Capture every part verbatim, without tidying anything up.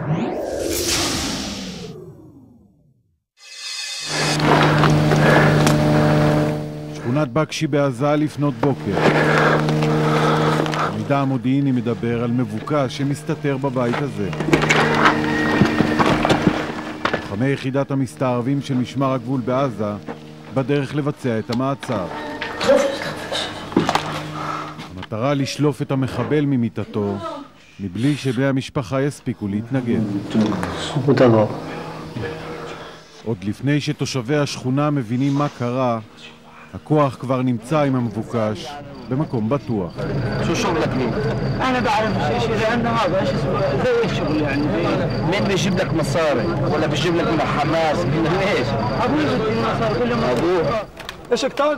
שכונת בקשי בעזה לפנות בוקר. המידע המודיעיני מדבר על מבוקש שמסתתר בבית הזה. לוחמי יחידת המסתערבים של משמר הגבול בעזה בדרך לבצע את המעצר. המטרה לשלוף את המחבל ממיטתו מבלי שבני המשפחה יספיקו להתנגד. עוד לפני שתושבי השכונה מבינים מה קרה, הכוח כבר נמצא עם המבוקש במקום בטוח. شو شغلك مين؟ أنا بعرف شيء لأنه هذا شو اسمه زي الشغل يعني مين بيجيب لك مصاري ولا بيجيب لك من حماس من ليش؟ أبوي بدي مصاري كل ما أبوه إيش كتان؟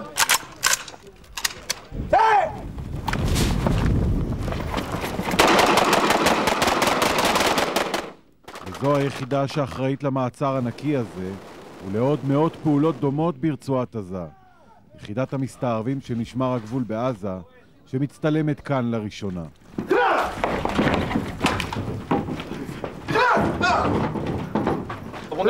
וזו היחידה שאחראית למעצר הנקי הזה ולעוד מאות פעולות דומות ברצועת עזה. יחידת המסתערבים של משמר הגבול בעזה שמצטלמת כאן לראשונה. הוא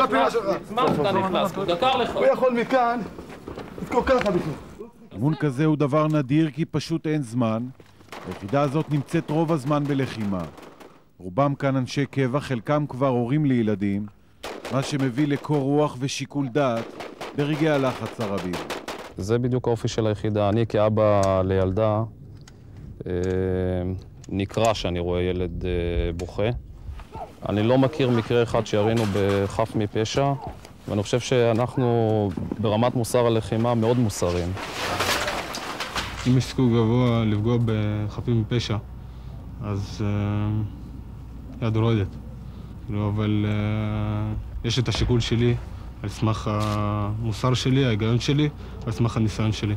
יכול מכאן לתקור ככה בכלל. אימון כזה הוא דבר נדיר כי פשוט אין זמן. היחידה הזאת נמצאת רוב הזמן בלחימה. רובם כאן אנשי קבע, חלקם כבר הורים לילדים, מה שמביא לקור רוח ושיקול דעת ברגעי הלחץ הרבים. זה בדיוק האופי של היחידה. אני כאבא לילדה נקרא שאני רואה ילד בוכה. אני לא מכיר מקרה אחד שירינו בחף מפשע, ואני חושב שאנחנו ברמת מוסר הלחימה מאוד מוסריים. אם יש סיכוי גבוה לפגוע בחפים מפשע, אז יד רועדת. אבל יש את השיקול שלי על סמך המוסר שלי, ההיגיון שלי, על סמך הניסיון שלי.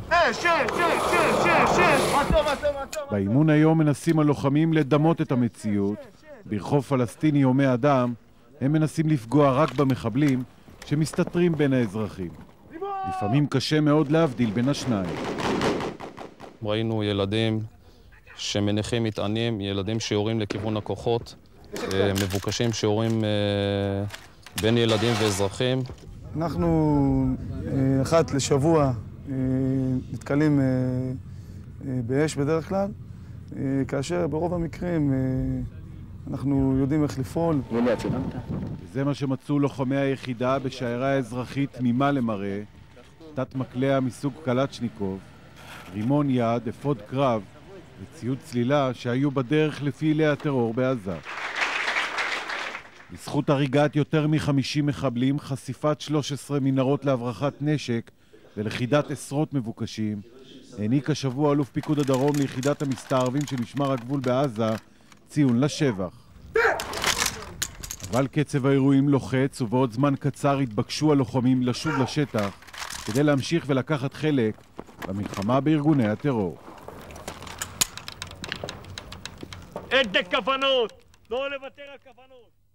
באימון היום מנסים הלוחמים לדמות את המציאות. ברחוב פלסטיני הומי אדם הם מנסים לפגוע רק במחבלים שמסתתרים בין האזרחים. לפעמים קשה מאוד להבדיל בין השניים. ראינו ילדים שמניחים מטענים, ילדים שיורים לכיוון הכוחות, מבוקשים שיורים בין ילדים ואזרחים. אנחנו אחת לשבוע נתקלים באש בדרך כלל, כאשר ברוב המקרים אנחנו יודעים איך לפעול. זה מה שמצאו לוחמי היחידה בשיירה האזרחית תמימה למראה, תת מקלע מסוג קלצ'ניקוב, רימון יד, אפוד קרב וציוד צלילה שהיו בדרך לפעילי הטרור בעזה. בזכות הריגת יותר מ-חמישים מחבלים, חשיפת שלוש עשרה מנהרות להברחת נשק ולכידת עשרות מבוקשים, העניק השבוע אלוף פיקוד הדרום ליחידת המסתערבים של משמר הגבול בעזה ציון לשבח. אבל קצב האירועים לוחץ ובעוד זמן קצר התבקשו הלוחמים לשוב לשטח כדי להמשיך ולקחת חלק במלחמה בארגוני הטרור. אין כוונות! לא לוותר על כוונות!